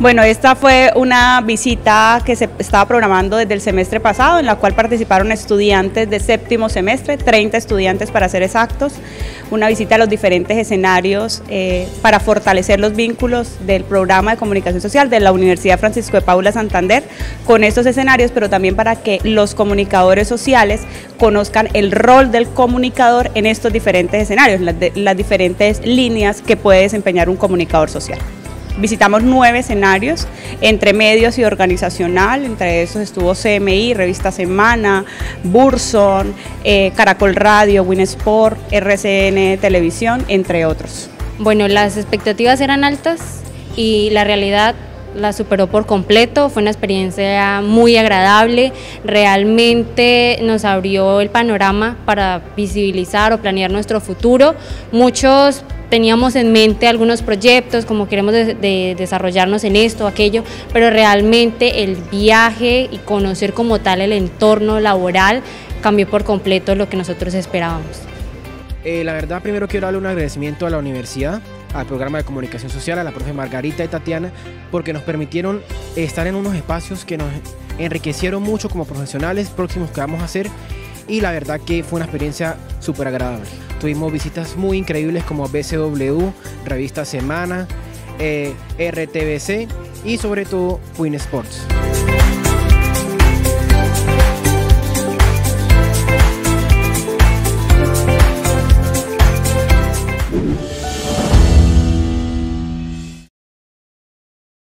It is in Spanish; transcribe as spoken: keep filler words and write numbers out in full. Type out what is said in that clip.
Bueno, esta fue una visita que se estaba programando desde el semestre pasado, en la cual participaron estudiantes de séptimo semestre, treinta estudiantes para ser exactos, una visita a los diferentes escenarios eh, para fortalecer los vínculos del programa de comunicación social de la Universidad Francisco de Paula Santander con estos escenarios, pero también para que los comunicadores sociales conozcan el rol del comunicador en estos diferentes escenarios, las, de, las diferentes líneas que puede desempeñar un comunicador social. Visitamos nueve escenarios entre medios y organizacional, entre esos estuvo C M I, Revista Semana, Burson, eh, Caracol Radio, Winsport, R C N Televisión, entre otros. Bueno, las expectativas eran altas y la realidad la superó por completo, fue una experiencia muy agradable, realmente nos abrió el panorama para visibilizar o planear nuestro futuro. Muchos teníamos en mente algunos proyectos, como queremos de, de desarrollarnos en esto, aquello, pero realmente el viaje y conocer como tal el entorno laboral cambió por completo lo que nosotros esperábamos. Eh, la verdad, primero quiero darle un agradecimiento a la universidad, al programa de comunicación social, a la profe Margarita y Tatiana, porque nos permitieron estar en unos espacios que nos enriquecieron mucho como profesionales próximos que vamos a hacer, y la verdad que fue una experiencia súper agradable. Tuvimos visitas muy increíbles como B C W, Revista Semana, eh, R T B C y sobre todo Winsports.